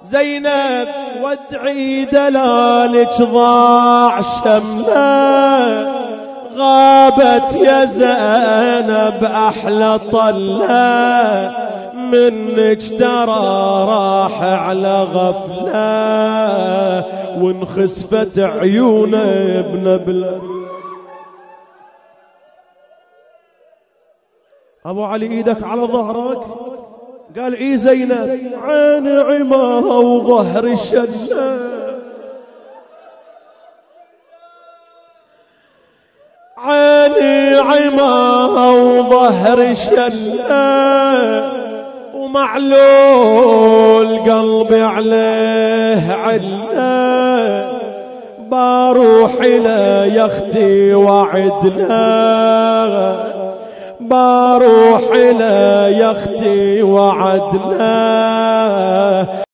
زينب وادعي دلالك ضاع شمله، غابت يا زينب أحلى طلة، منك ترى راح على غفلة، وانخسفت عيونه بنبلة. أبو علي إيدك على ظهرك. قال إي زينب عين عماها وظهر شلة، عيني عماها وظهر شلة، ومعلول قلبي عليه علة، بروح إلى يختي وعدنا، بروح إلى يختي وعدنا.